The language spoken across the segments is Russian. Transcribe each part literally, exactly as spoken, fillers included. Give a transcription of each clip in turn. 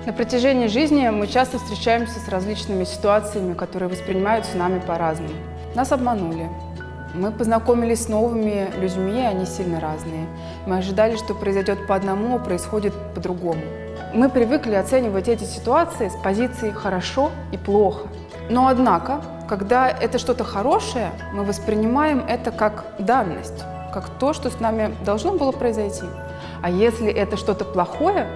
На протяжении жизни мы часто встречаемся с различными ситуациями, которые воспринимаются нами по-разному. Нас обманули. Мы познакомились с новыми людьми, они сильно разные. Мы ожидали, что произойдет по одному, а происходит по-другому. Мы привыкли оценивать эти ситуации с позиции «хорошо» и «плохо». Но однако, когда это что-то хорошее, мы воспринимаем это как данность, как то, что с нами должно было произойти. А если это что-то плохое,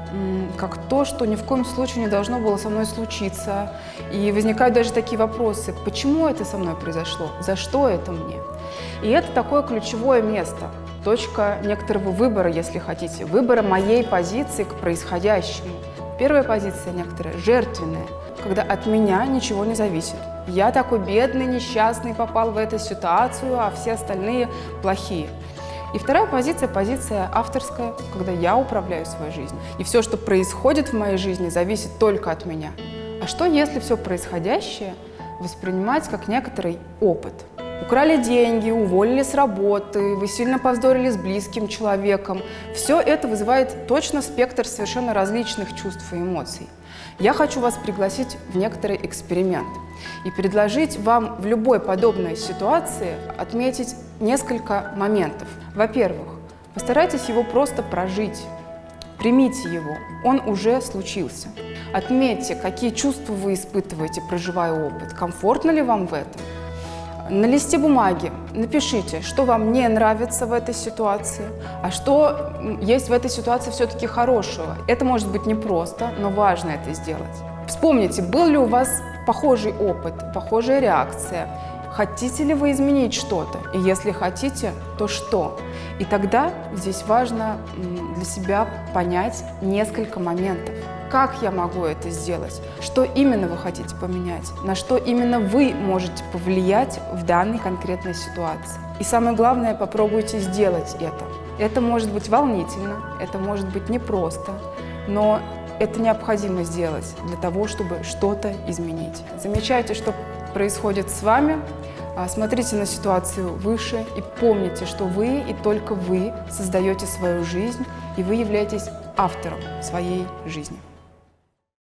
как то, что ни в коем случае не должно было со мной случиться. И возникают даже такие вопросы: почему это со мной произошло? За что это мне? И это такое ключевое место, точка некоторого выбора, если хотите, выбора моей позиции к происходящему. Первая позиция некоторая жертвенная, когда от меня ничего не зависит. Я такой бедный, несчастный, попал в эту ситуацию, а все остальные плохие. И вторая позиция – позиция авторская, когда я управляю своей жизнью. И все, что происходит в моей жизни, зависит только от меня. А что, если все происходящее воспринимать как некоторый опыт? Украли деньги, уволили с работы, вы сильно повздорили с близким человеком. Все это вызывает точно спектр совершенно различных чувств и эмоций. Я хочу вас пригласить в некоторый эксперимент и предложить вам в любой подобной ситуации отметить несколько моментов. Во-первых, постарайтесь его просто прожить. Примите его, он уже случился. Отметьте, какие чувства вы испытываете, проживая опыт. Комфортно ли вам в этом? На листе бумаги напишите, что вам не нравится в этой ситуации, а что есть в этой ситуации все-таки хорошего. Это может быть непросто, но важно это сделать. Вспомните, был ли у вас похожий опыт, похожая реакция. Хотите ли вы изменить что-то? И если хотите, то что? И тогда здесь важно для себя понять несколько моментов. Как я могу это сделать? Что именно вы хотите поменять? На что именно вы можете повлиять в данной конкретной ситуации? И самое главное, попробуйте сделать это. Это может быть волнительно, это может быть непросто, но это необходимо сделать для того, чтобы что-то изменить. Замечайте, что происходит с вами, смотрите на ситуацию выше и помните, что вы и только вы создаете свою жизнь, и вы являетесь автором своей жизни.